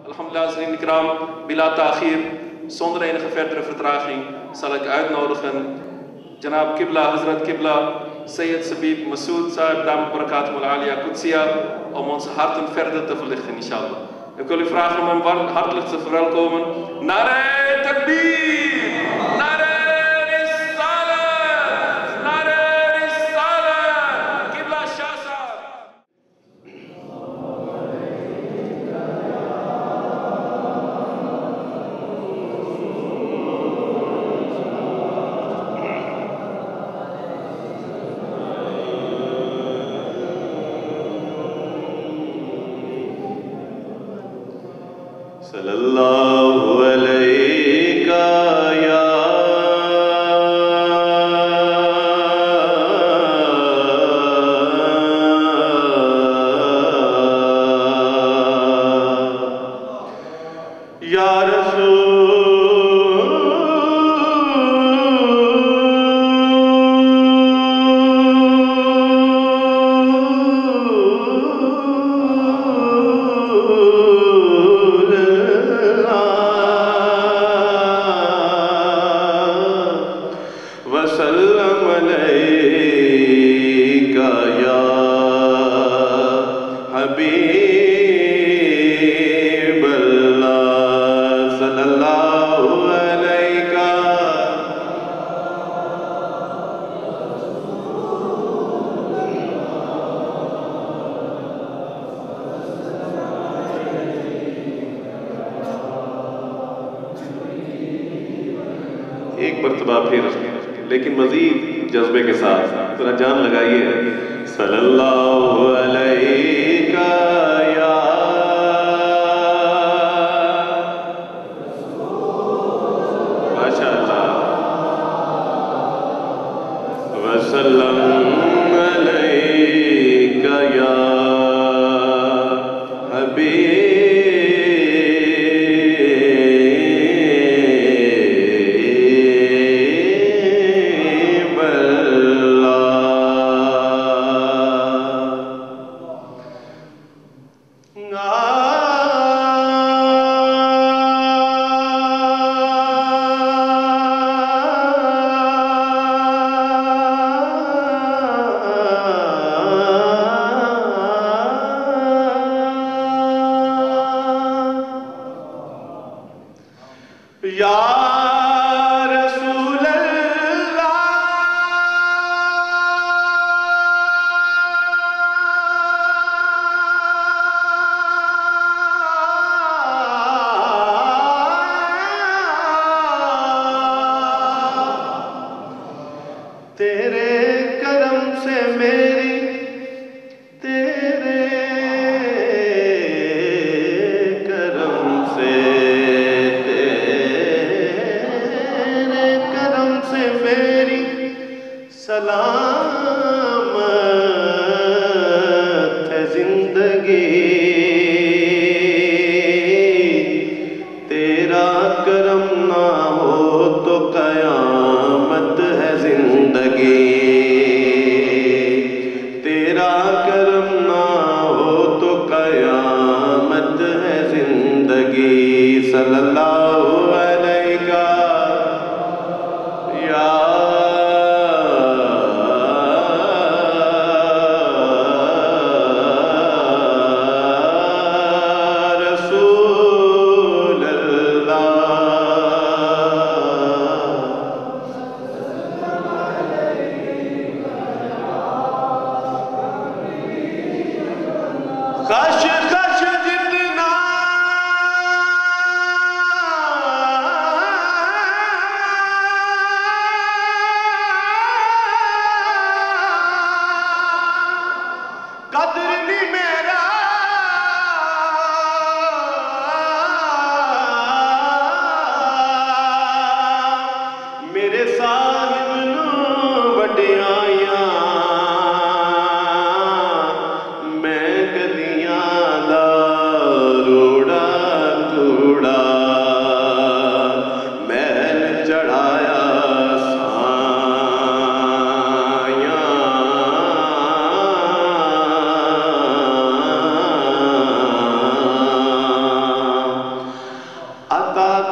Alhamdulillah, zijn ikram, bila ta'khir, zonder enige verdere vertraging, zal ik uitnodigen Janab Qibla, Hazrat Qibla, Sayyid Sabib Masood Sahib, Damat Barakatum al-Aliya Qudsiya, om onze harten verder te verlichten, inshallah. Ik wil u vragen om hem hartelijk te verwelkomen. Nare Takbir! Nare Risalat! Nare Risalat! Qibla Shah Sahib! Sallallahu alayka ya ایک مرتبہ پھر لیکن مزید جذبے کے ساتھ ذرا جان لگائیے صلی اللہ علیہ یا ماشاء اللہ وسلم علیہ یا حبیب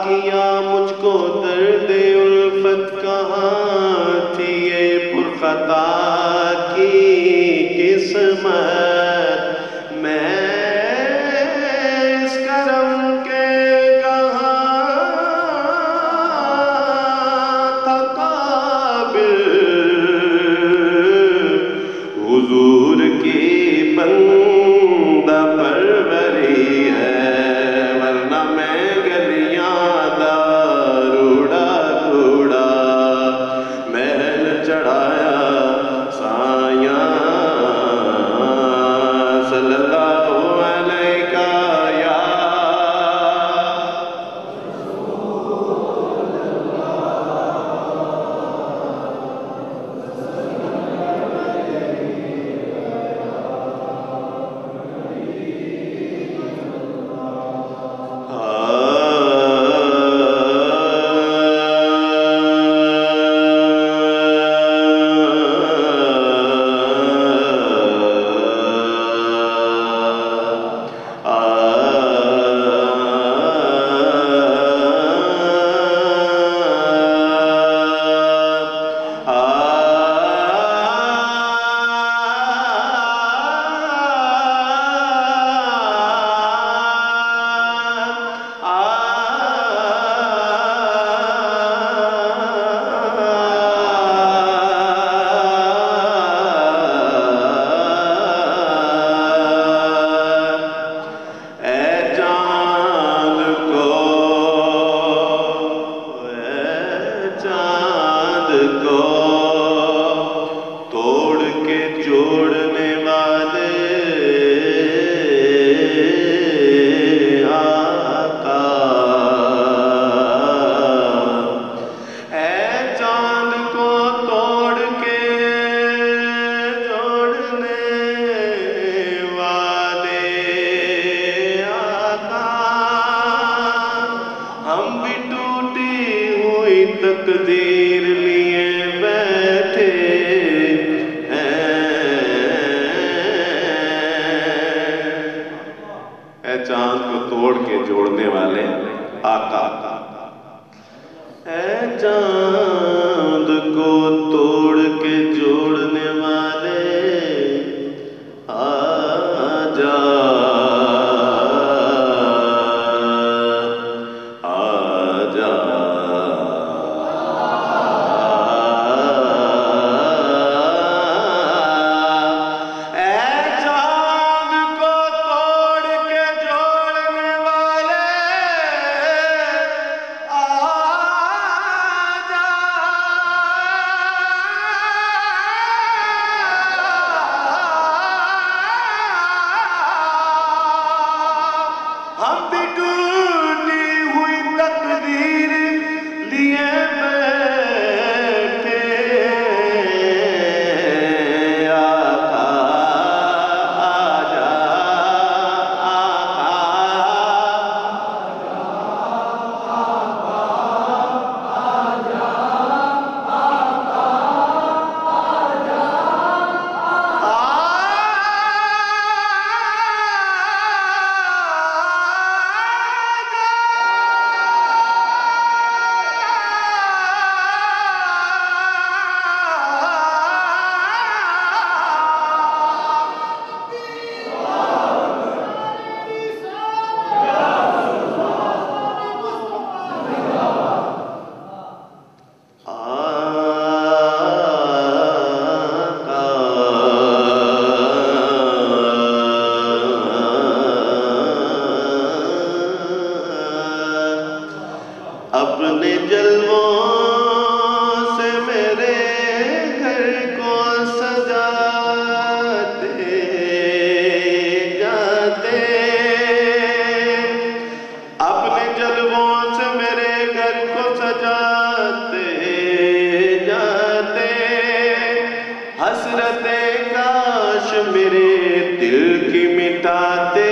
کیا مجھ کو درد الفت کہاں تھی یہ پرخطا کی قسمت میں اس کرم کے کہاں تھا قابل حضور کی بندہ پروری ہے ورنہ میں گلیاں داروڑا کوڑا محل چڑھایا سایاں صلی اللہ علیہ یا تقدیر لیے بیٹھے ہیں اے چاند کو توڑ کے جوڑنے والے آقا اے چاند کو توڑ کے جوڑنے والے آجا اپنے جلووں سے میرے گھر کو سجاتے جاتے اپنے جلووں سے میرے گھر کو سجاتے جاتے حسرت کاش میرے دل کی مٹاتے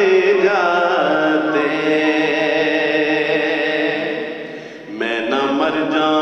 جاتے میں نہ مر جاؤں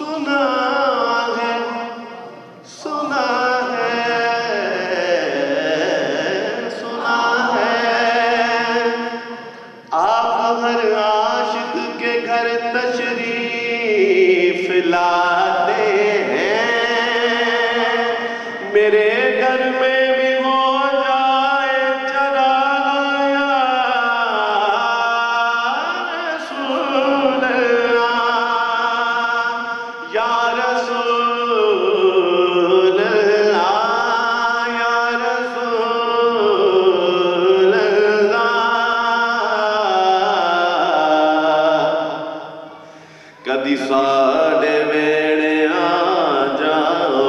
سنا ہے سنا آپ ہر عاشق کے گھر تشریف لاتے ہیں میرے گھر میں بھی ہو جائے چراغ یا رسول اللہ یا رسول اللہ یا رسول کدی ساڑے ویڑے آ جاؤ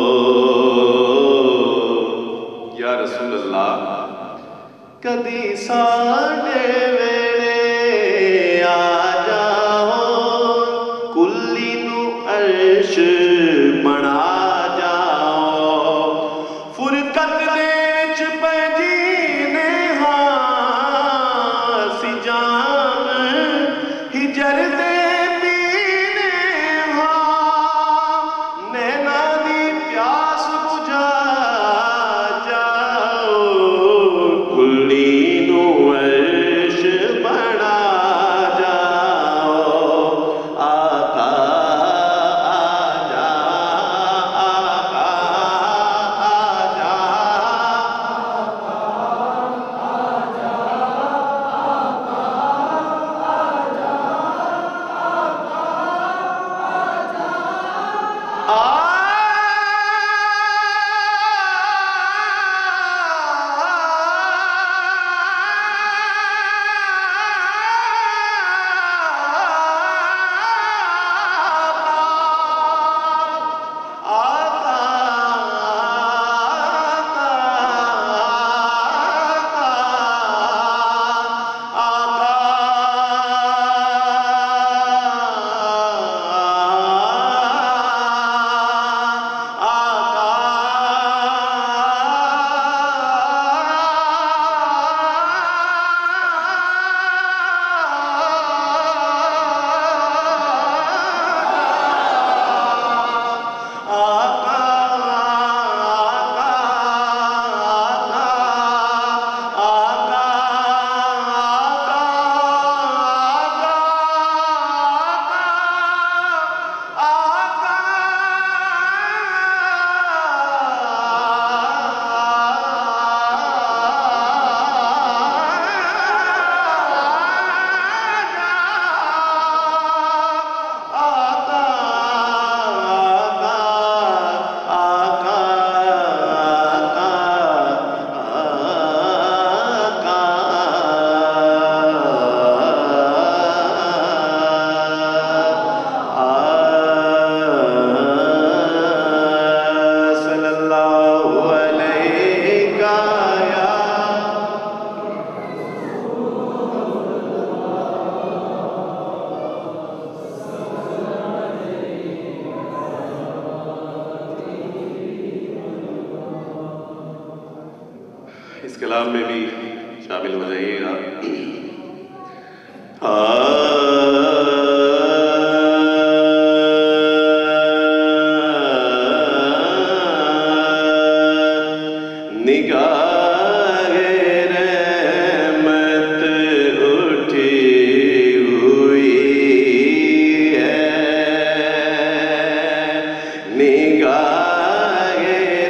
یا رسول اللہ کدی ساڑے ویڑے آ جاؤ کلی نو عرش بنا جاؤ فرقت دے وچ پجینے ہاں سی جام ہجر دے اس کلام میں بھی شامل ہو جائیے گا نگاہ رحمت اٹھی ہوئی ہے نگاہ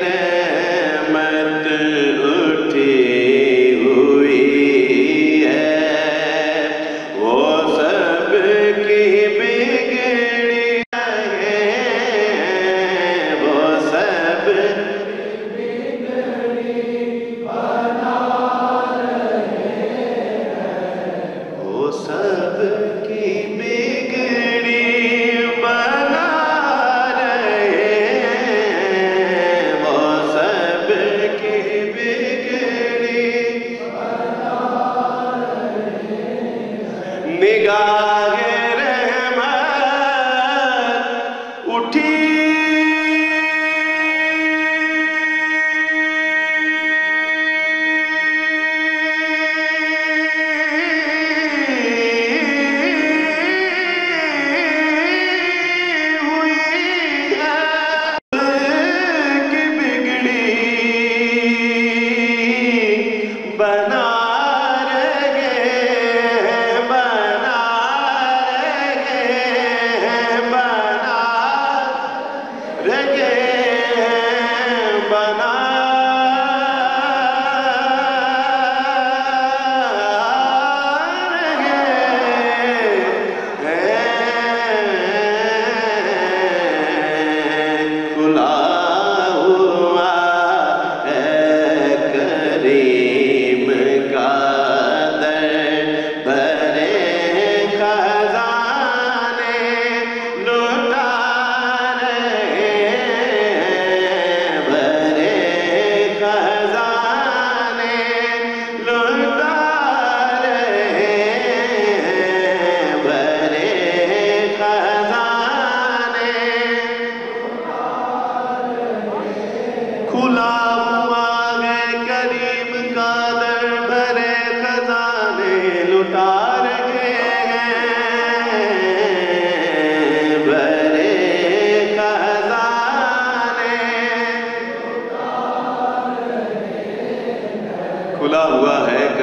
رحمت اٹھی ہوئی ہے وہ سب کی بگڑی ہے وہ سب سب کی بگڑی بنا رہے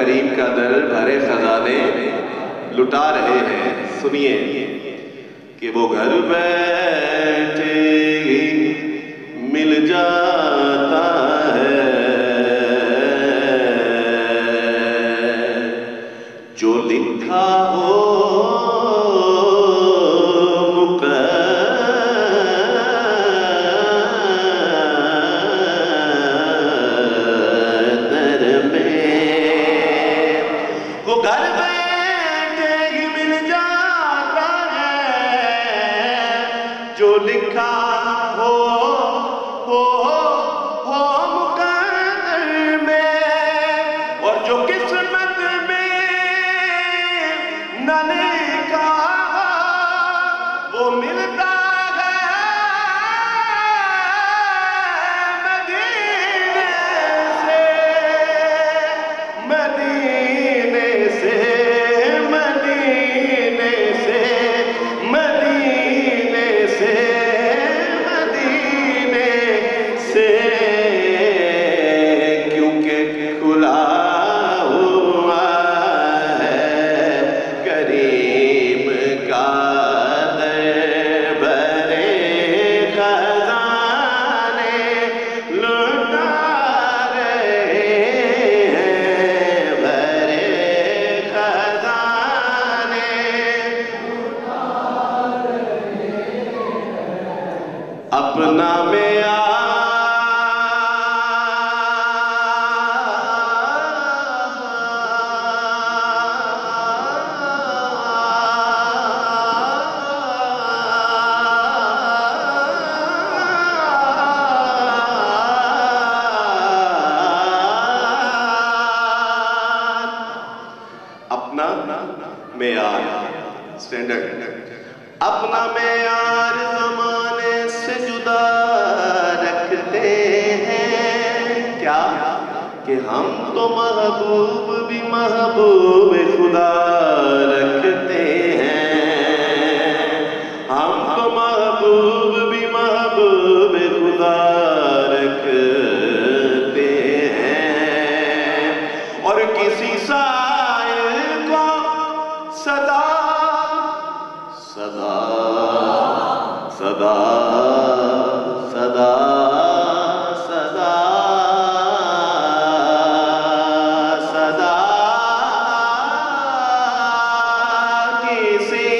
کریم کا در بھرے خزانے لٹا رہے ہیں. سنیے کہ وہ گھر بیٹھے ہی مل جاتا ہے جو لکھا ہو اپنا معیار سٹینڈرڈ اپنا معیار زمانے سے جدا رکھتے ہیں کیا کہ ہم تو محبوب بھی محبوب خدا رکھتے ہیں. ہم تو محبوب بھی محبوب خدا رکھتے ہیں اور کسی سائل کو صدا صدا صدا صدا صدا صدا کسی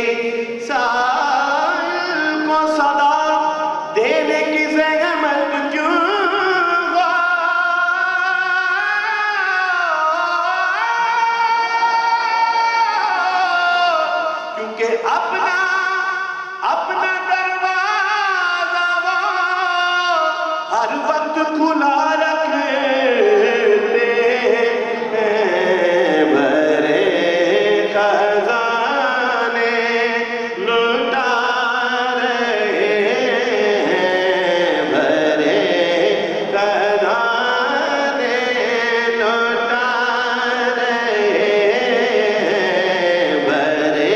سائل کو صدا دینے کی زحمت کیوں کیونکہ اپنا دروازہ وہ ہر وقت کھلا رکھتے ہیں. بھرے خزانے لٹا رہے ہیں. بھرے خزانے لٹا رہے ہیں. بھرے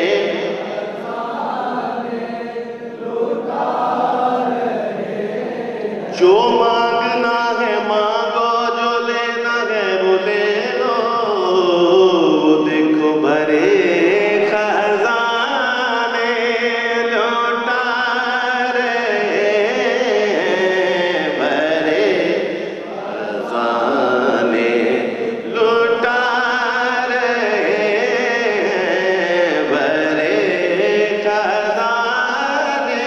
جو مانگنا ہے مانگو جو لینا ہے وہ لے لو. دیکھو بھرے خزانے لوٹا رہے ہیں. بھرے خزانے لوٹا رہے ہیں. بھرے خزانے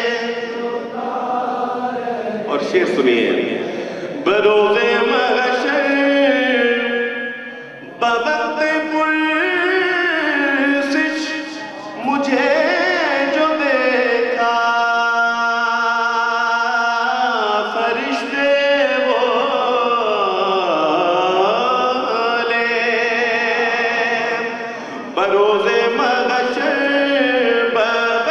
اور شعر سنیے بروز محشر بوقت پرسش مجھے جو دیکھا فرشتے بولے بروز محشر بوقت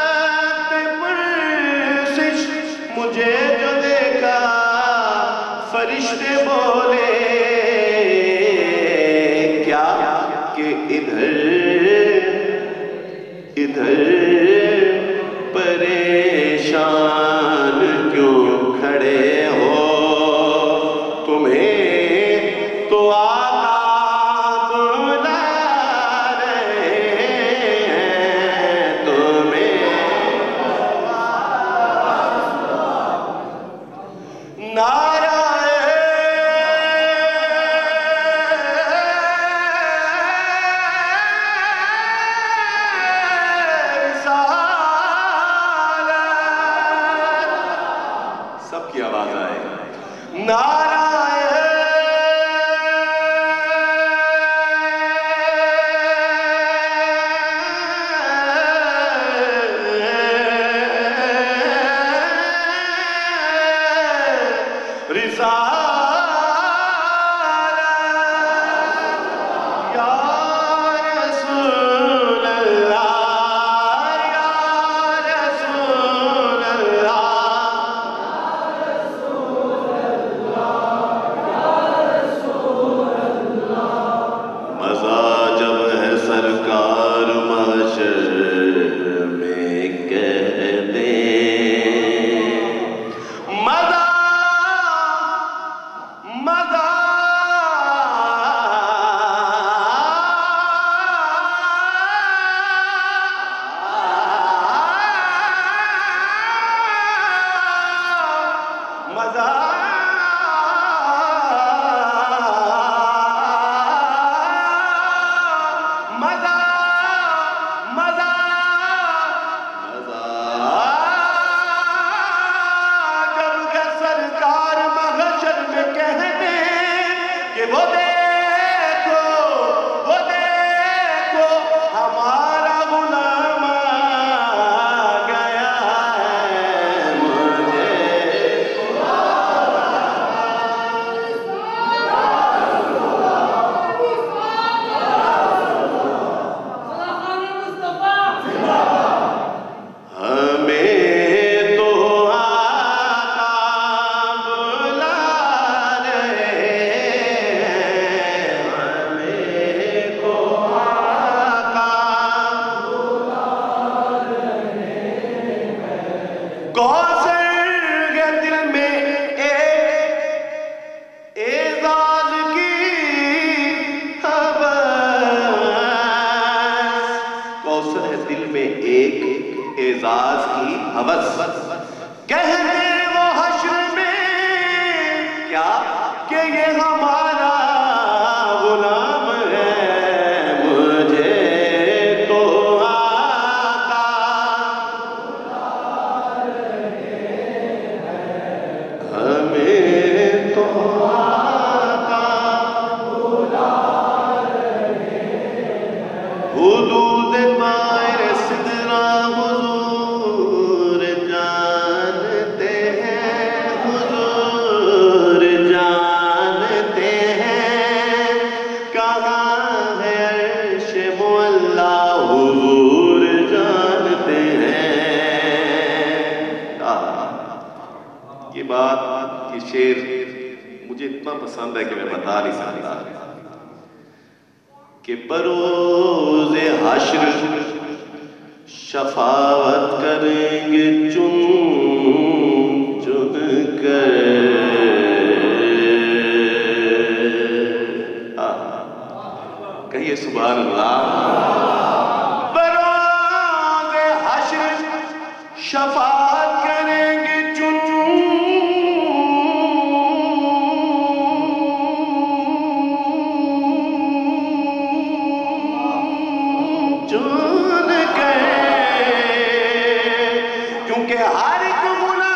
پرسش مجھے جو دیکھا فرشتے بولے کیا کہ ادھر پریشان کیوں کھڑے ہو. تمہیں تو آقا کوثر کے دل میں ایک اعزاز کی ہوس، کوثر ہے دل میں ایک اعزاز کی ہوس، کہنے وہ حشر میں کیا کہ یہ ہمارا غلام ہے، مجھے تو آقا ہمیں تو آقا حدود طائر سدرہ حضور جانتے ہیں، حضور جانتے ہیں، کہاں ہے عرش معلا حضور جانتے ہیں۔ یہ بات، یہ شعر مجھے اتنا پسند ہے کہ میں بتا نہیں سکتا کہ بروز حشر شفاعت کریں گے چن چن کر، کہیے سبحان اللہ۔ بروز حشر شفاعت کریں گے چن چن کر، کیونکہ ہر ایک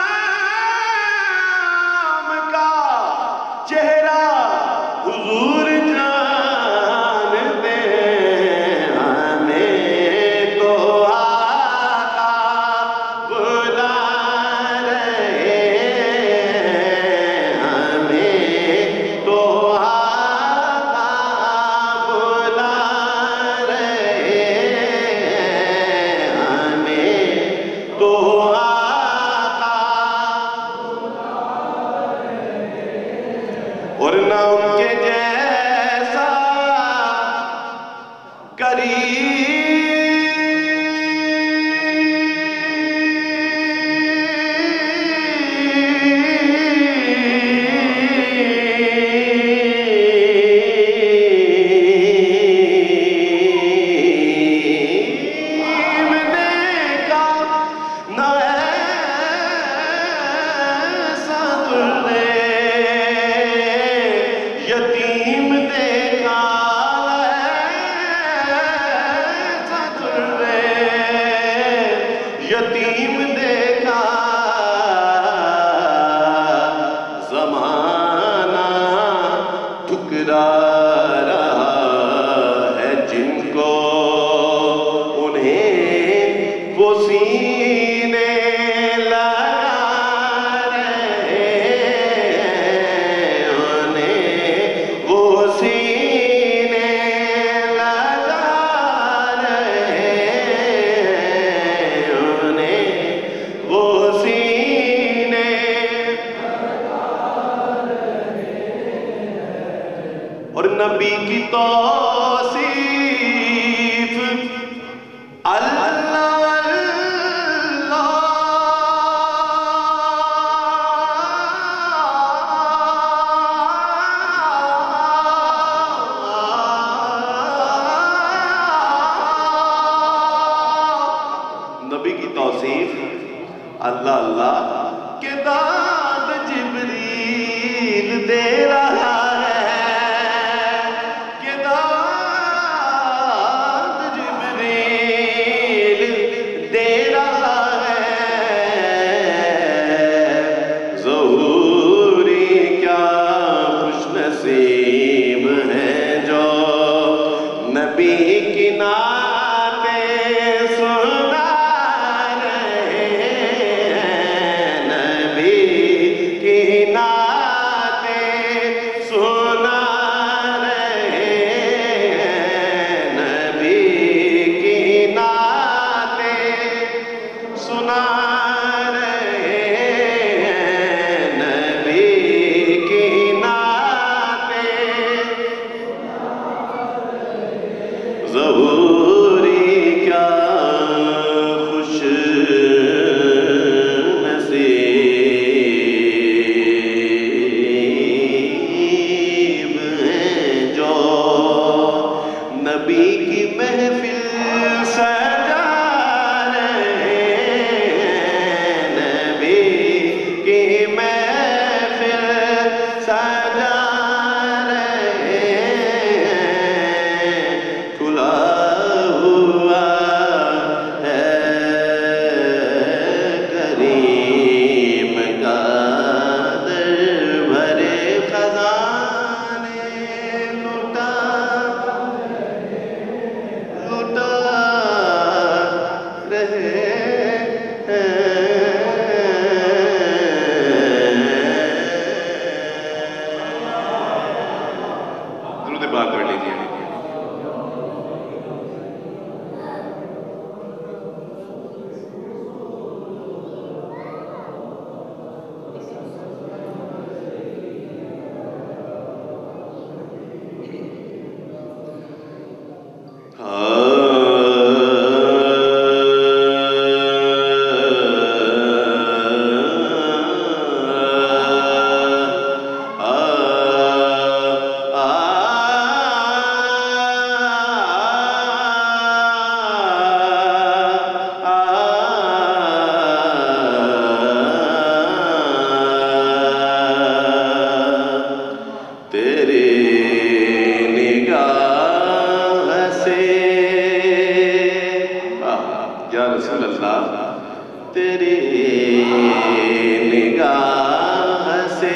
غلام کا چہرہ حضور جانتے ہیں، ہمیں تو آقا بلا رہے ہیں، ہمیں تو آقا بلا رہے ہیں، ہمیں تو آقا، اور نہ ان کے جیسا کریم دیکھا، نہ ایسا درے یتیم دیکھا، ایسا درے یتیم دیکھا، زمانہ ٹھکرا رہا ہے جن کو، انہیں وہ سینے لگا رہے ہیں، انہیں وہ سینے لگا رہے ہیں، انہیں وہ سینے، اور نبی کی توصیف اللہ نبی کی توصیف اللہ اللہ کہ داد جبریل دے رہا ہے، کہ داد جبریل دے رہا ہے، ظہوری کیا خوش نصیب ہیں جو نبی کی نعتیں سنا رہے ہیں، نبی کی نعتیں نگاہ سے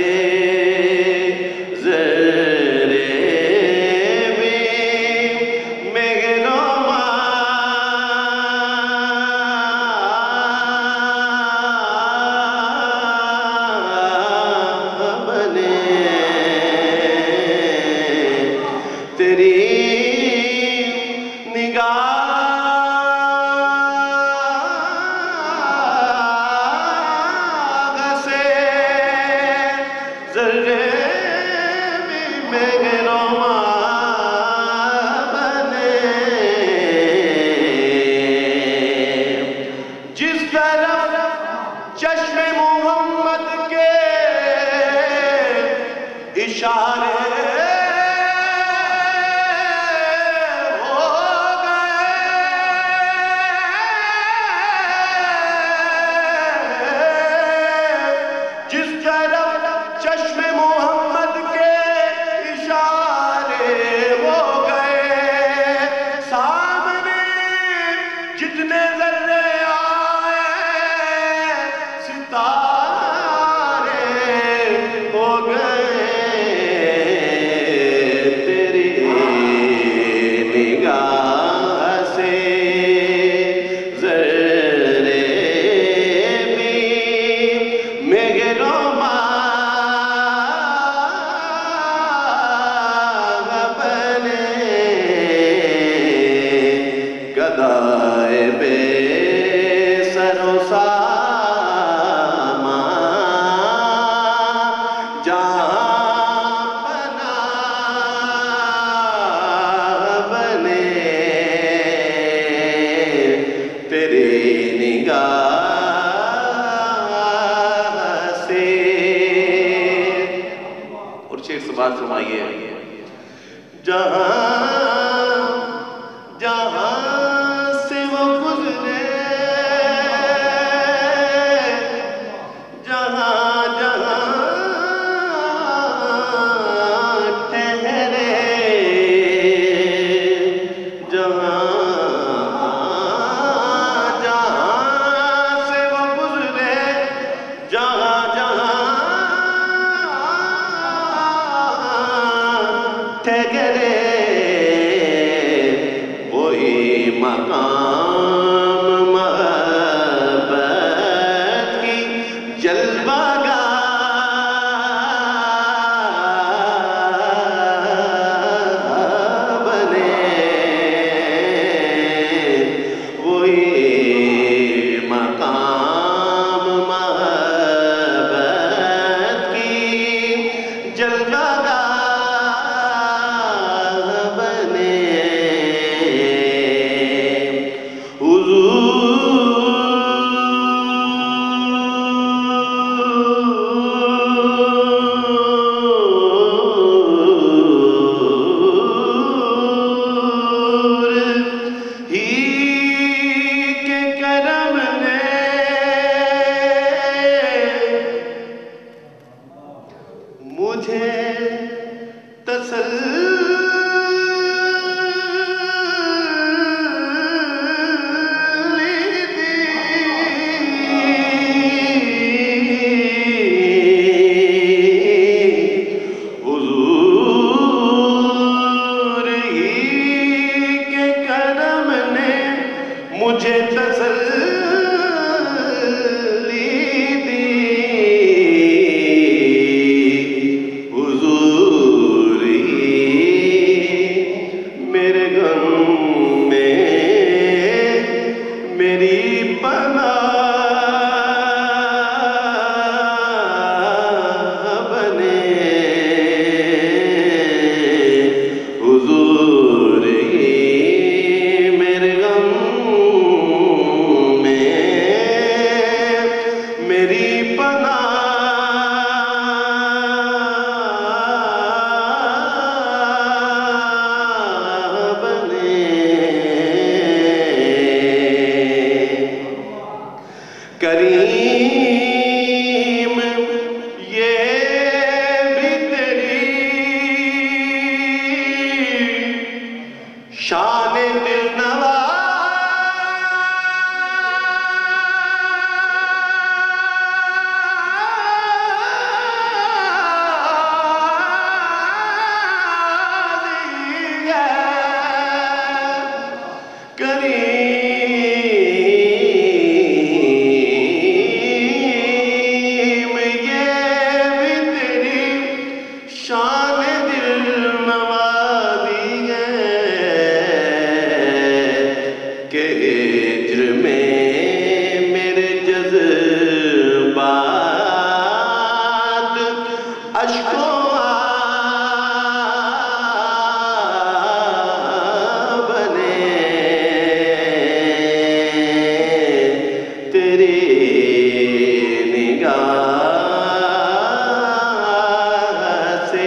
نگاہ سے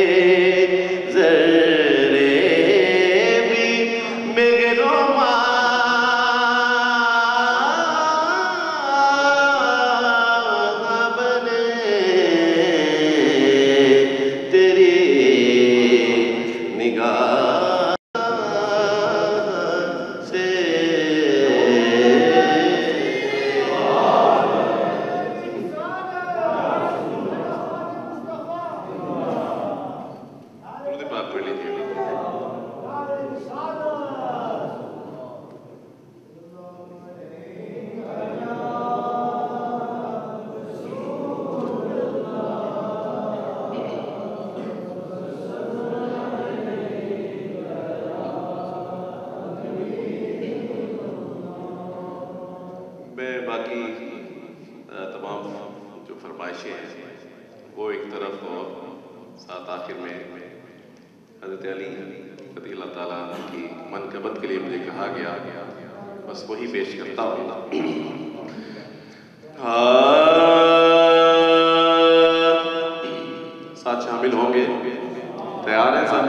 ذرے بھی بگرما بنے تیری نگاہ سے بات پڑھ لیجیے. میں باقی تمام جو فرمائشیں ہیں وہ ایک طرف اور ساتھ آخر میں حضرت علی رضی اللہ تعالیٰ کی منقبت کے لیے مجھے کہا گیا بس وہی پیش کرتا ہوں. ساتھ شامل ہوں گے؟ تیار ہیں سب؟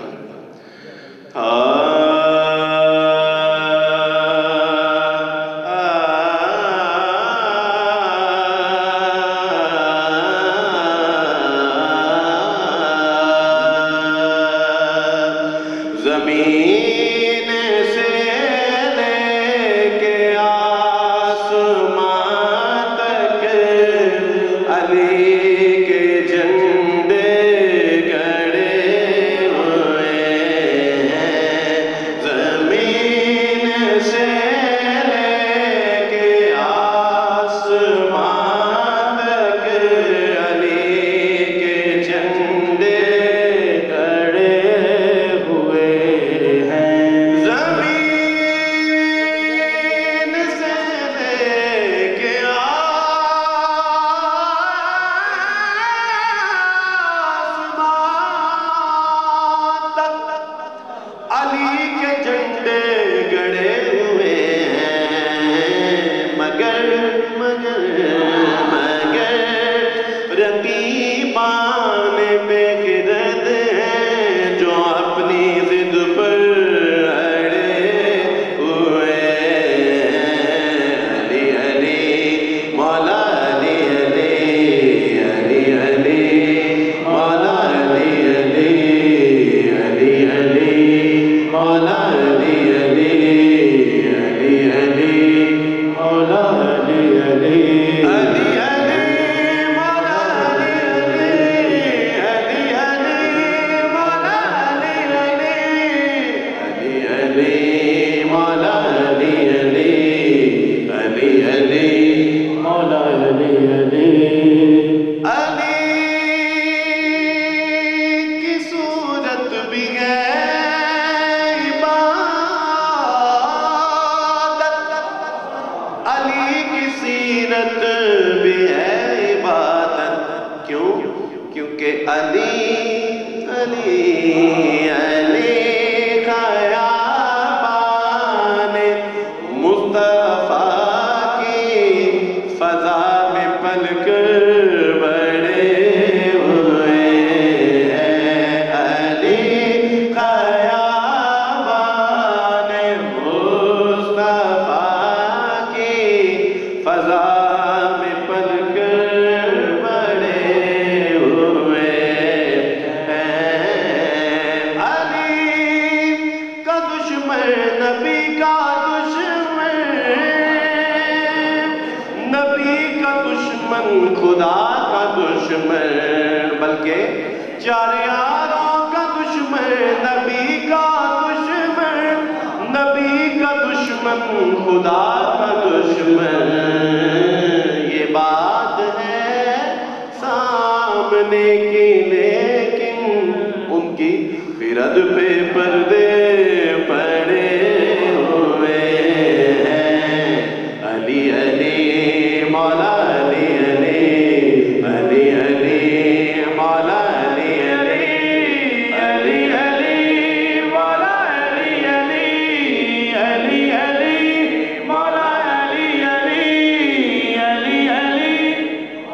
زمین سے لے کے آسمان تک علی کے جھنڈے گڑے ہوئے ہیں. زمین سے لے کے آسمان تک علی کے جھنڈے گڑے ہوئے ہیں. زمین سے لے کے آسمان تک علی کے جھنڈے گڑے ہوئے ہیں. مگر رقیبان بے خرد ہیں جو اپنی ضد پر اڑے ہوئے ہیں. علی علی مولا علی علی علی علی مولا علی علی علی علی مولا علی علی علی علی مولا علی علی علی علی مولا علی علی علی مولا علی علی علی مولا علی علی علی علی مولا علی علی. علی کی صورت بھی ہے عبادت، علی کی سیرت بھی ہے عبادت. کیوں؟ کیونکہ علی علی علی خیابان مصطفیٰ کی فضا میں پل کر بڑے ہوئے ہیں. علی خیابان مصطفیٰ کی فضا میں پل کر بڑے ہوئے ہیں. علی کا دشمن نبی کا دشمن، نبی کا دشمن خدا کا دشمن، بلکہ چار یاروں کا دشمن نبی کا دشمن، نبی کا دشمن خدا کا دشمن. یہ بات ہے سامنے کی لیکن ان کی فرد پہ پردے پڑے ہوئے ہیں. علی علی مولا علی علی علی علی مولا علی علی علی علی مولا علی علی علی علی مولا علی علی علی علی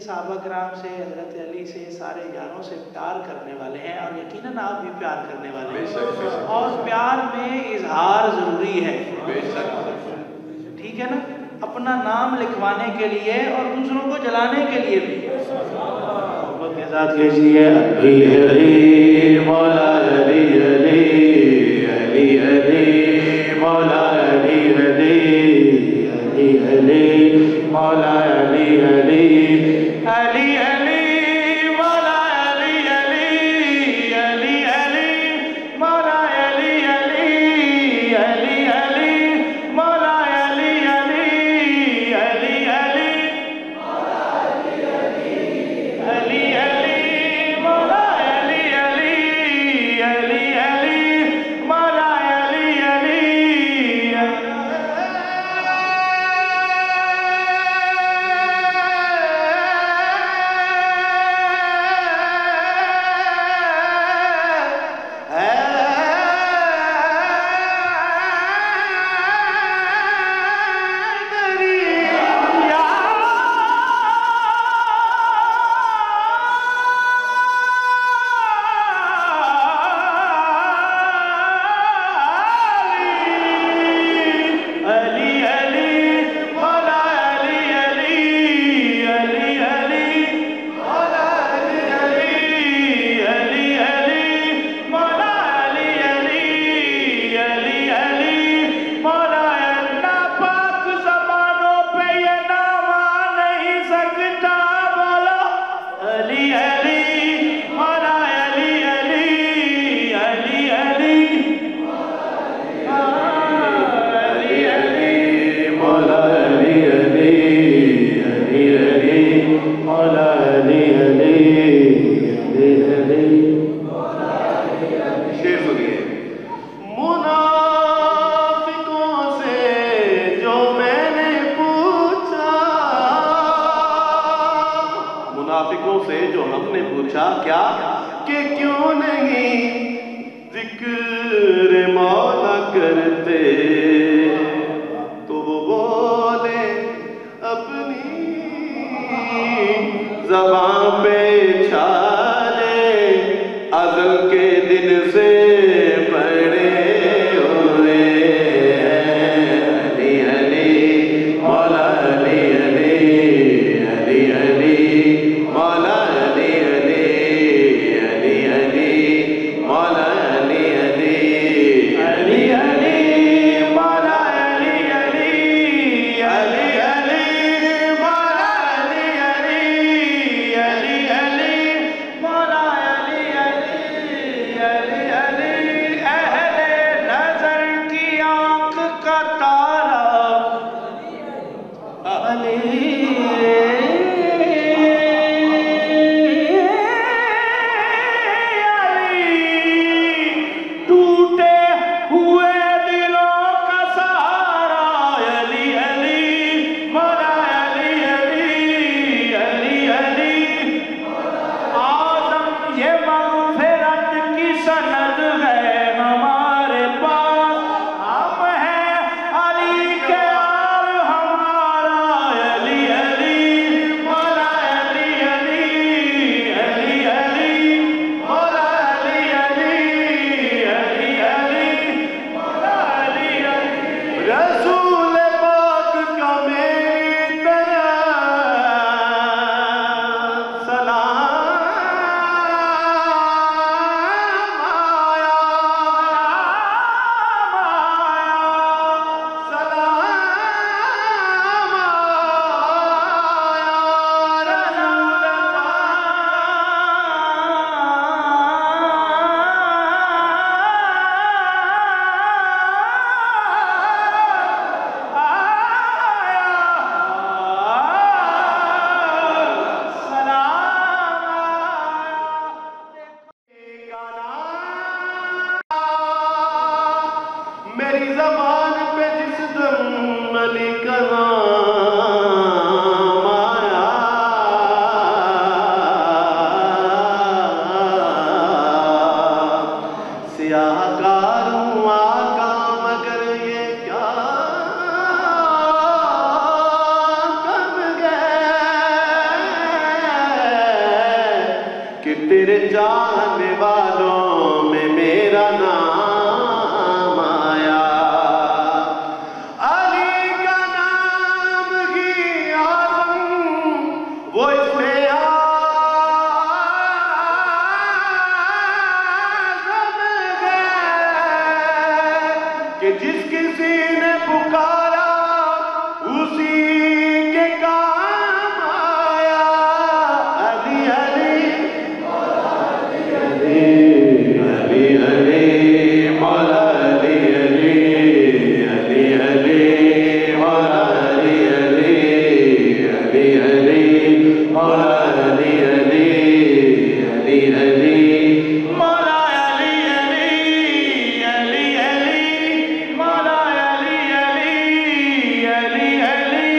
صحابہ کرام سے، حضرت علی سے، سارے یاروں سے پیار کرنے والے ہیں، اور یقیناً آپ بھی پیار کرنے والے ہیں، اور پیار میں اظہار ضروری ہے، ٹھیک ہے نا، اپنا نام لکھوانے کے لیے اور دوسروں کو جلانے کے لیے بھی۔ محبت کے ساتھ کہیے علی علی مولا علی علی علی علی مولا علی علی علی علی مولا علی علی علی علی مولا علی علی علی علی مولا علی علی علی علی مولا علی علی علی علی علی علی مولا علی علی علی علی مولا علی علی منافقوں سے جو ہم نے پوچھا کیا کہ کیوں نہیں ذکر مولا کرتے، تو وہ بولے اپنی زبان پہ چھالے ازل کے دن سے پڑے ہوئے علی علی مولا علی علی علی علی مولا علی علی علی علی مولا علی علی علی علی مولا علی علی علی علی مولا علی علی علی علی مولا علی علی علی علی اہل نظر کی آنکھ کا تارا علی میری زبان پہ جس دم علی کا نام آیا، سیاہ کار ہوں آقا مگر یہ کیا کر گئے، تیرے چاہنے والوں میں میرا نام آیا، علی کا نام ہی آدم وہ اس میں آزم ہے کہ جس کسی نے پکارا اسی کے کام آیا، علی علی علی علی مولا علی علی علی علی مولا علی علی علی علی مولا علی علی علی علی مولا علی علی علی علی مولا علی علی علی علی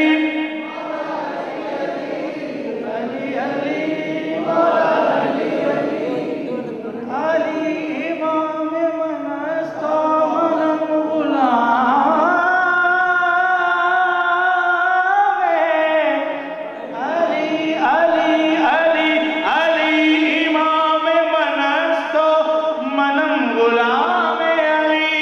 علی امام من استا منم غلام، علی علی علی علی امام من استا منم غلام، علی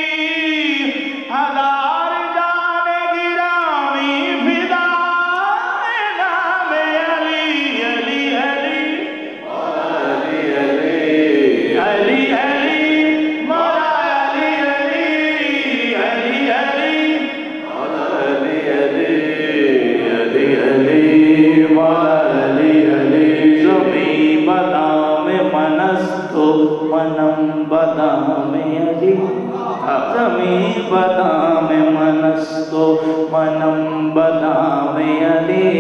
ہزار جان گرامی فدائے نام علی علی علی علی علی مولا علی علی علی علی مولا علی علی علی علی مولا علی علی زمین بدام منستو منم بدام علی، زمین بدام منستو منم بدام علی،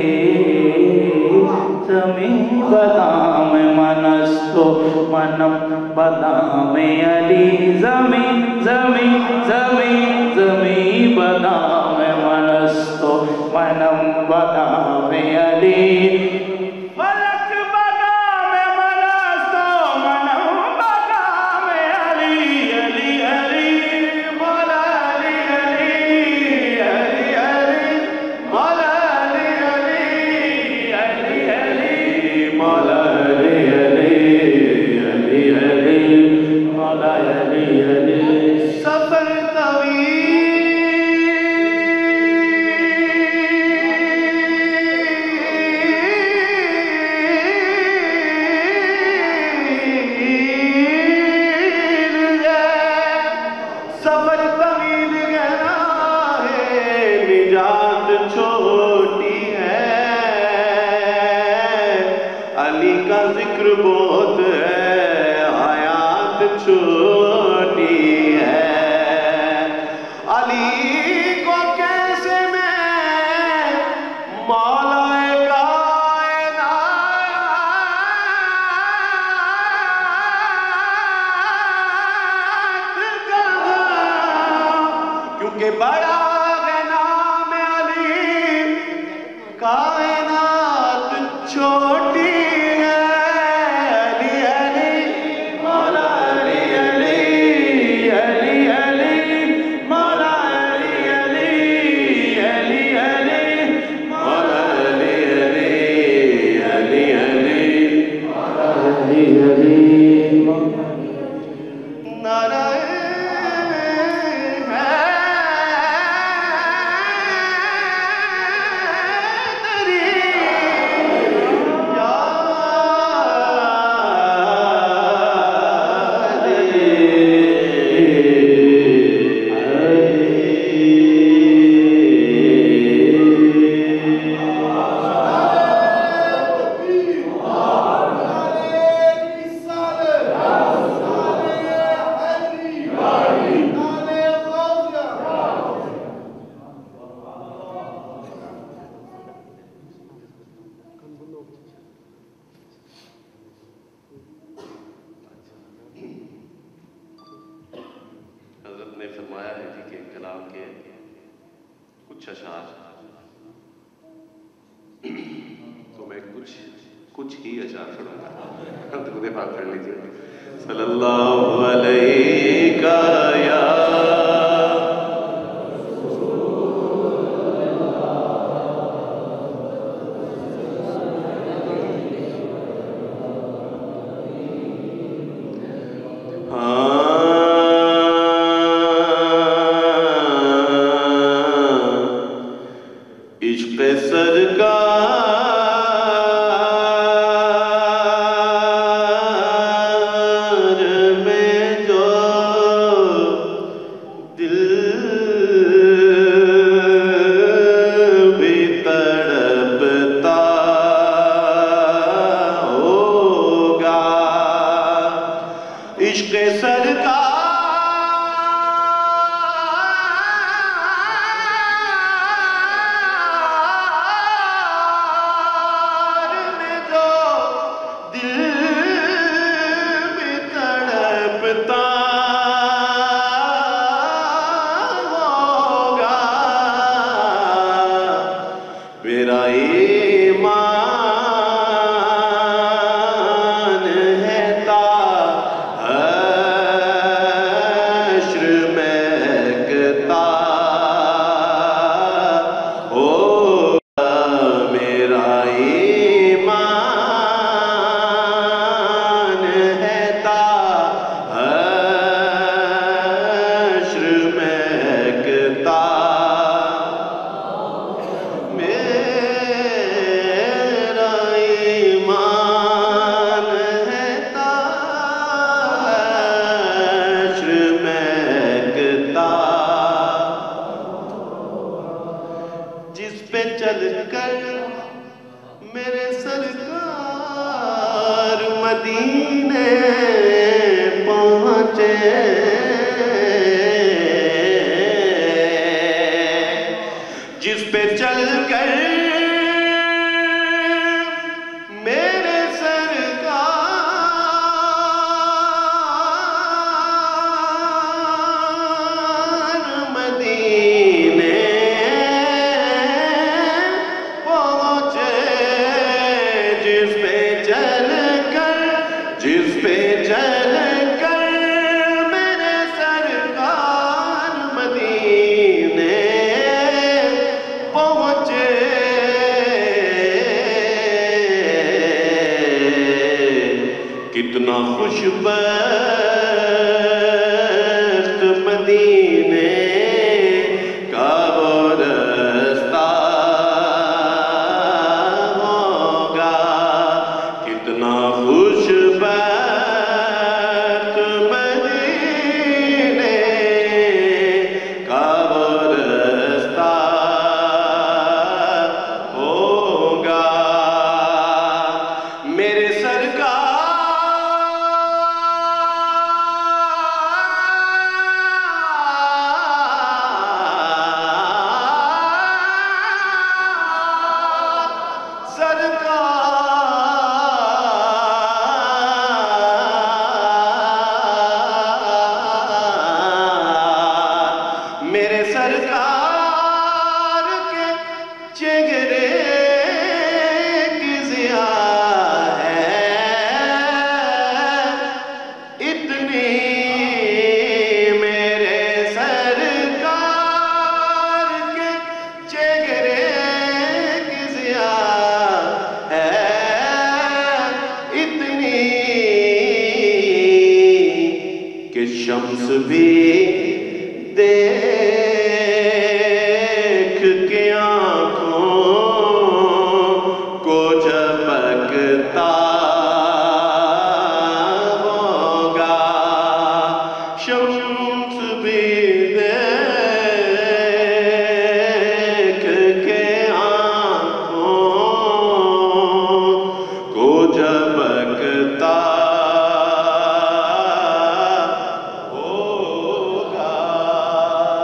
زمین بدام منستو منم بدام علی، زمین زمین زمین زمین بدام منستو منم بدام علی، فلک بدام منستو منم بدام علی علی علی مولا علی علی علی علی مولا علی علی علی علی مولا علی علی علی علی مولا علی علی سفر طویل ہے، سفر طویل گہرا ہے، نجات چھوٹی ہے، علی کا ذکر بہت ہے، حیات چھوٹی ہے، علی کو کیسے میں مولا کیونکہ بڑا ہے نام علی، کائنات چھوٹی ہے، علی علی مولا علی علی علی علی مولا علی علی علی علی مولا علی علی علی علی علی علی نعرہ حضرت نے فرمایا ہے کہ کلام کے کچھ اشعار تو میں کچھ ہی اشعار پڑھوں گا، درود پاک پڑھ لیجیے، صلی اللہ علیہ یا عشق سرکار میں جو دل میں تڑپتا ہوگا میرا ایمان ہے تا حشر مہکتا ہوگا میرا ایمان ہے تا حشر مہکتا میرا ایمان ہے تا حشر مہکتا جس پہ چل کر میرے سرکار مدینے پہنچے جس پہ چل کر میرے سرکار مدینے پہنچے جس پہ چل کر میرے سرکار مدینے پہنچے کتنا خوشبخت مدینے کا وہ رستہ ہوگا کتنا خوشبخت مدینے کا وہ رستہ ہوگا میرے سرکار کے چہرے کی ضیا ہے اتنی میرے سرکار کے چہرے کی ضیا ہے اتنی کہ شمس بھی دیکھ کے آنکھوں کو جھپکتا ہوگا شمس بھی دیکھ کے آنکھوں کو جھپکتا ہوگا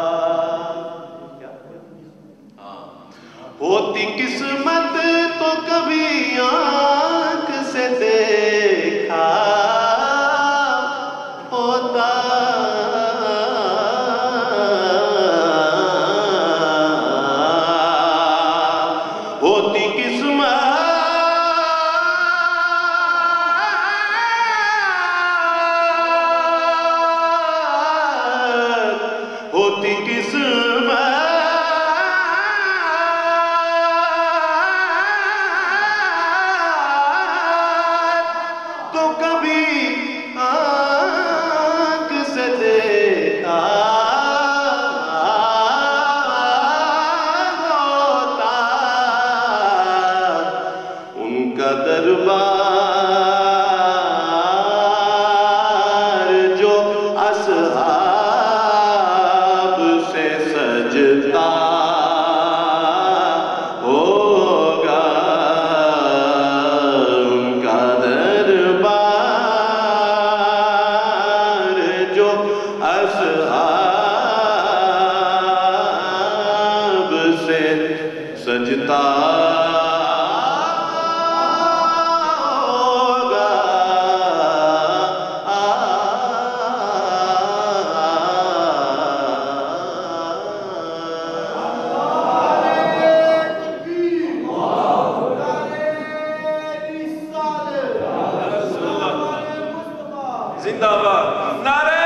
जिंदाबाद, नारे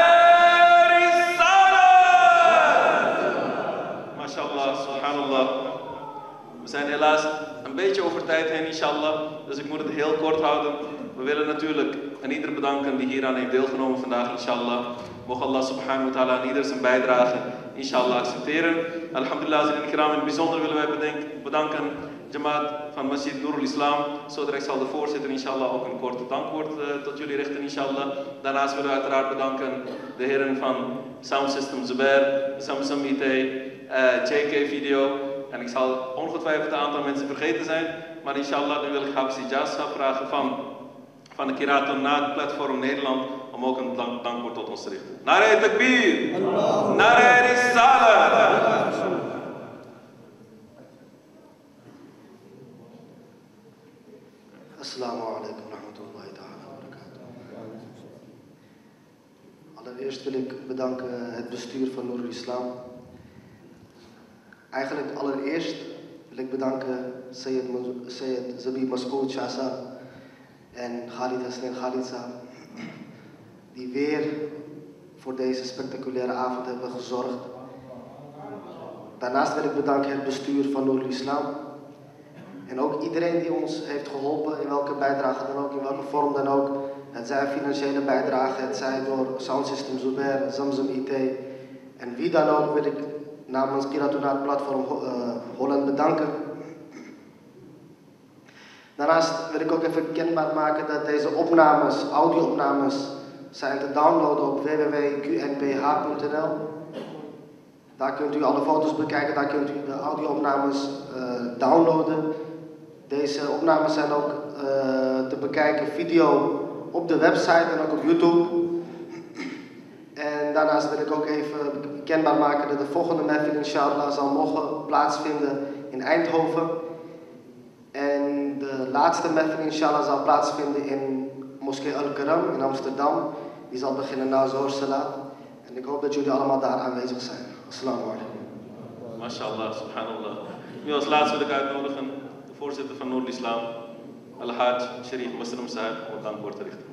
रिसालत! Mashallah, subhanallah. We zijn helaas een beetje over tijd heen, inshallah. Dus ik moet het heel kort houden. We willen natuurlijk en ieder bedanken die hieraan heeft deelgenomen vandaag, inshallah. Mogen Allah subhanahu wa ta'ala en ieder zijn bijdrage, inshallah, accepteren. Alhamdulillah, in het kiram in het bijzonder willen wij bedanken Jamaat van Masjid Nurul Islam. Zo direct zal de voorzitter, inshallah, ook een korte dankwoord tot jullie richten, inshallah. Daarnaast willen we uiteraard bedanken de heren van Sound System Zubair, Samsung IT, JK Video. En ik zal ongetwijfeld een aantal mensen vergeten zijn, maar inshallah, nu wil ik Habsi Jassa vragen van de Kiraton na het platform Nederland om ook een dankwoord tot ons te richten. Nare Takbir! Nare Risalat! Assalamu alaikum wa rahmatullahi ta'ala wa barakatuh. Allereerst wil ik bedanken het bestuur van Nurul Islam. Eigenlijk allereerst wil ik bedanken Sayyid Zabib Maskoud Shasa en Khalid Hassan Khalid Saab, die weer voor deze spectaculaire avond hebben gezorgd. Daarnaast wil ik bedanken het bestuur van Nurul Islam. En ook iedereen die ons heeft geholpen, in welke bijdrage dan ook, in welke vorm dan ook. Het zij financiële bijdrage, het zij door Sound System Zubair, Zamzam IT. En wie dan ook wil ik namens Kiratonaat Platform Holland bedanken. Daarnaast wil ik ook even kenbaar maken dat deze opnames, audio-opnames, zijn te downloaden op www.qnph.nl. Daar kunt u alle foto's bekijken, daar kunt u de audio-opnames downloaden. Deze opnames zijn ook te bekijken video op de website en ook op YouTube. En daarnaast wil ik ook even kenbaar maken dat de volgende mahfil inshallah zal mogen plaatsvinden in Eindhoven. En de laatste mahfil inshallah zal plaatsvinden in Moskee Al-Karam in Amsterdam. Die zal beginnen na Zohar Salat. En ik hoop dat jullie allemaal daar aanwezig zijn. Assalamu alaikum. Mashallah, subhanallah. Nu als laatste wil ik uitnodigen de voorzitter van Nurul Islam, Al-Hajj Sharif Masrum Sahib, om het dankwoord te richten.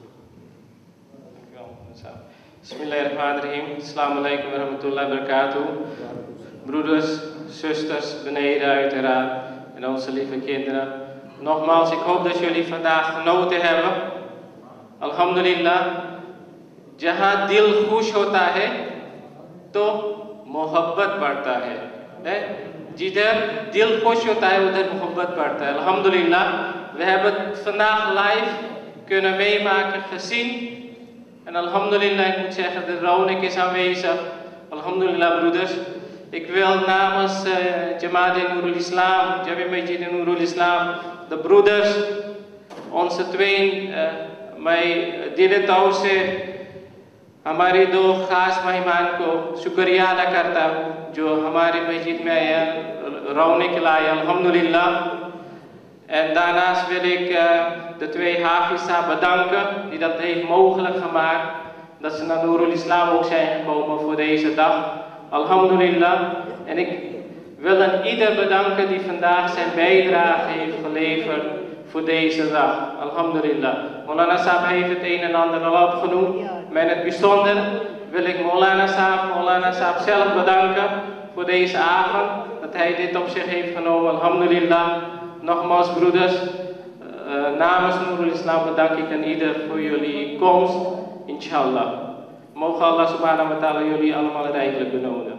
Bismillahirrahmanirrahim. Assalamu alaikum wa rahmatullahi wa barakatuh. Broeders, zusters, beneden uiteraard en onze lieve kinderen. Nogmaals, ik hoop dat jullie vandaag genoten hebben. Alhamdulillah. Jahan dil khush hota hai, to mohabbat बढ़ता है. Jider dil khush hota hai, uder mohabbat बढ़ता है. Alhamdulillah. We hebben het vandaag live kunnen meemaken, gezien. En alhamdulillah, ik moet zeggen, de raunik is aanwezig. Alhamdulillah, broeders. Ik wil namens Jamaat Nurul Islam, Jami Masjid Nurul Islam, de broeders, onze twee, mijn दिल से हमारे दो खास मेहमान को शुक्रिया अदा करता हूँ जो हमारे मस्जिद में आया, रौनक लाया, अल्हम्दुलिल्लाह. En daarnaast wil ik de twee Hafisa bedanken die dat heeft mogelijk gemaakt. Dat ze naar Nurul Islam ook zijn gekomen voor deze dag. Alhamdulillah. En ik wil een ieder bedanken die vandaag zijn bijdrage heeft geleverd voor deze dag. Alhamdulillah. Maulana Saab heeft het een en ander al opgenoemd. Maar in het bijzonder wil ik Maulana Saab zelf bedanken voor deze avond. Dat hij dit op zich heeft genomen. Alhamdulillah. Nogmaals broeders, namens Nurul Islam bedank ik aan ieder voor jullie komst, inshallah. Mogen Allah subhanahu wa ta'ala jullie allemaal rijkelijk belonen.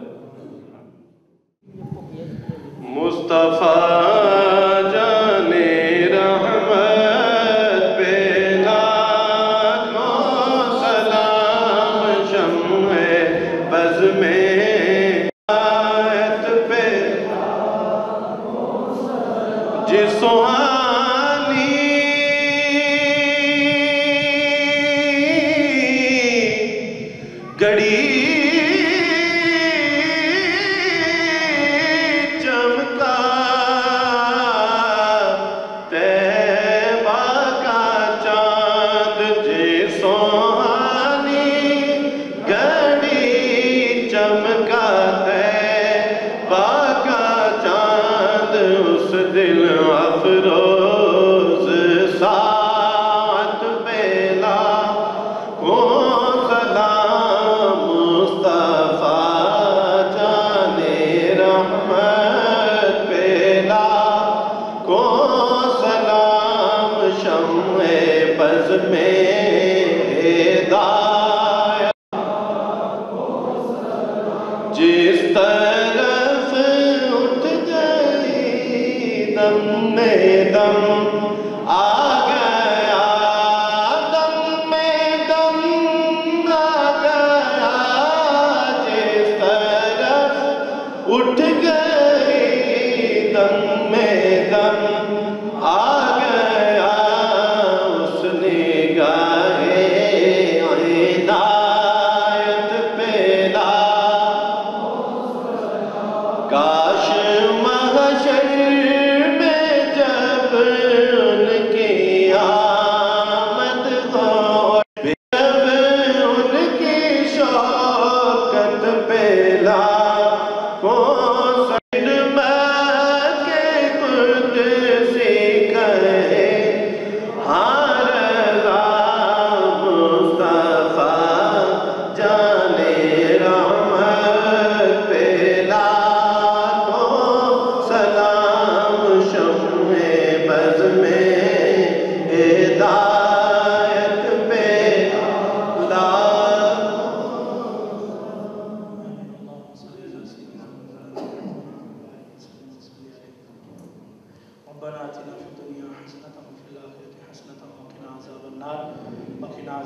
Mustafa Jane Rahmat pe laakho salam sham-e baz mein aayat pe jis suhani gadi चमका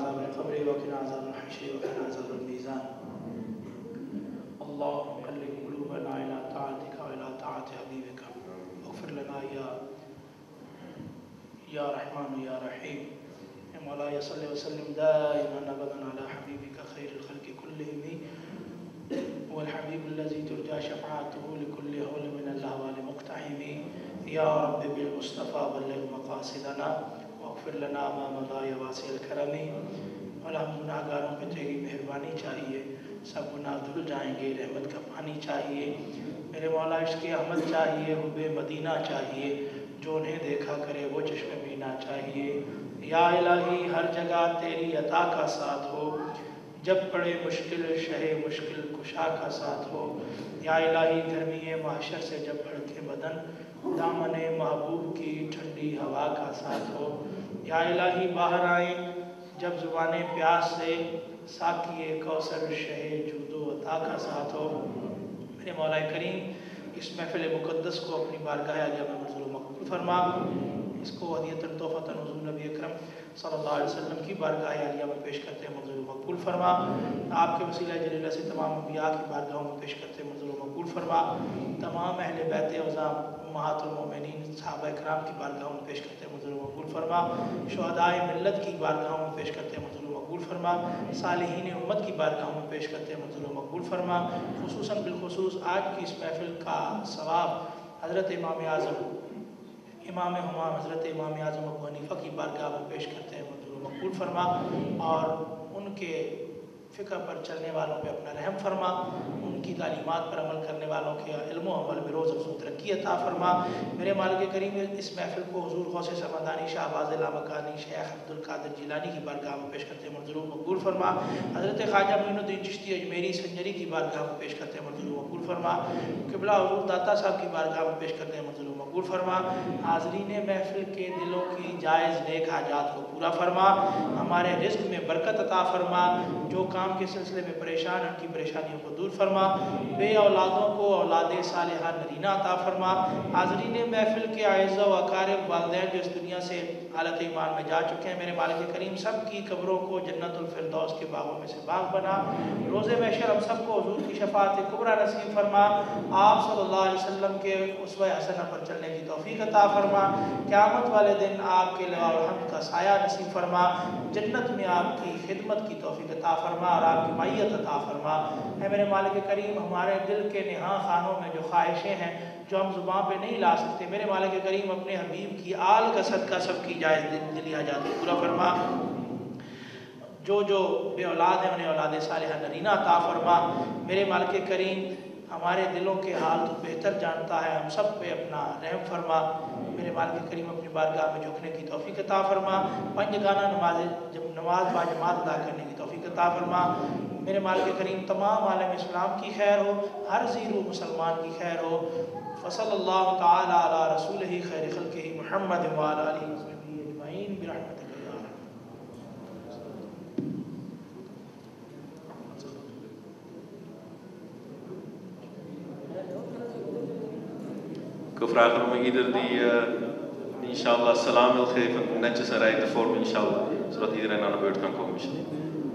عذاب القبر وقنا عذاب الحشر وقنا عذاب الميزان اللهم قلب قلوبنا إلى طاعتك وإلى طاعة حبيبك اغفر لنا يا رحمن يا رحيم يا مولاي صل وسلم دائما أبدا على حبيبك خير الخلق كلهم والحبيب الذي ترجى شفاعته لكل هول من الأهوال مقتحم يا رب بالمصطفى بلغ مقاصدنا واغفر لنا ما مضى يا واسع الكرم اور ہم گناہگاروں پہ تیری مہربانی چاہیے سب گناہ دھل جائیں گے رحمت کا پانی چاہیے میرے مولا عشق احمد چاہیے حب مدینہ چاہیے جو انہیں دیکھا کرے وہ چشم بینا چاہیے یا الہی ہر جگہ تیری عطا کا ساتھ ہو جب پڑے مشکل شہ مشکل کشا کا ساتھ ہو یا الہی گرمی محشر سے جب بھڑکے بدن دامن محبوب کی ٹھنڈی ہوا کا ساتھ ہو یا الہی باہر آئیں جب زبان پیاس سے ساقی کوثر شہ جود و عطا کا ساتھ ہو میرے مولا کریم اس محفل مقدس کو اپنی بارگاہ عالیہ میں منظور و مقبول فرما اس کو ہدیۃ تحفۃ حضور نبی اکرم صلی اللہ علیہ وسلم کی بارگاہ عالیہ میں پیش کرتے ہیں منظور و مقبول فرما آپ کے وسیلہ جلیلہ سے تمام انبیاء کی بارگاہوں میں پیش کرتے ہیں منظور و مقبول فرما تمام اہل بیت اعظام امہات المومنین صحابہ کرام کی بارگاہوں میں پیش کرتے ہیں منظور و مقبول فرما شہدائے ملت کی بارگاہوں میں پیش کرتے ہیں منظور و مقبول فرما صالحین امت کی بارگاہوں میں پیش کرتے ہیں منظور و مقبول فرما خصوصاً بالخصوص آج کی اس محفل کا ثواب حضرت امام اعظم امام ہمام حضرت امام اعظم ابو حنیفہ کی بارگاہ میں پیش کرتے ہیں منظور و مقبول فرما اور ان کے فقہ پر چلنے والوں پہ اپنا رحم فرما ان کی تعلیمات پر عمل کرنے والوں کے علم و عمل میں روز افزوں ترقی عطا فرما میرے مالک کریم اس محفل کو حضور غوث سمدانی شہباز لامکانی شیخ عبد القادر جیلانی کی بارگاہ میں پیش کرتے ہیں منظور و مقبول فرما حضرت خواجہ معین الدین چشتی اجمیری سنجری کی بارگاہ میں پیش کرتے ہیں منظور و مقبول فرما قبلہ حضور داتا صاحب کی بارگاہ میں پیش کرتے ہیں منظور و مقبول فرما حاضرین محفل کے دلوں کی جائز نیک حاجات کو پورا فرما ہمارے رزق میں برکت عطا فرما جو کام کے سلسلے میں پریشان ان کی پریشانیوں کو دور فرما بے اولادوں کو اولاد صالحہ نرینہ عطا فرما حاضرین محفل کے اعزاء و اقارب والدین جو اس دنیا سے حالت ایمان میں جا چکے ہیں میرے مالک کریم سب کی قبروں کو جنت الفردوس کے باغوں میں سے باغ بنا روز محشر ہم سب کو حضور کی شفاعت کبریٰ نصیب فرما آپ صلی اللہ علیہ وسلم کے اسوہ حسنہ پر چلنے کی توفیق عطا فرما قیامت والے دن آپ کے لواء الحمد کا سایہ نصیب فرما جنت میں آپ کی خدمت کی توفیق عطا فرما اور آپ کی معیت عطا فرما اے میرے مالک کریم ہمارے دل کے نہاں خانوں میں جو خواہشیں ہیں جو ہم زبان پہ نہیں لا سکتے میرے مالک کریم اپنے حبیب کی آل کا صدقہ سب کی جائز دلی حاجات پورا فرما جو بے اولاد ہیں انہیں اولاد صالحہ نرینہ عطا فرما میرے مالک کریم ہمارے دلوں کے حال تو بہتر جانتا ہے ہم سب پہ اپنا رحم فرما میرے مالک کریم اپنی بارگاہ میں جھکنے کی توفیق عطا فرما پنج گانا نماز با جماعت ادا کرنے کی توفیق عطا فرما میرے مالک کریم تمام عالم اسلام کی خیر ہو ہر زیرو مسلمان کی خیر ہو فصل اللہ تعالی علی رسولہ خیر خلقہ محمد وعلی آلہ وصحبہ اجمعین برحمتک یا رحمت gefraagd om ieder die inshallah salam wil geven netjes en rij ervoor inshallah zodat iedereen aan de beurt kan komen inshallah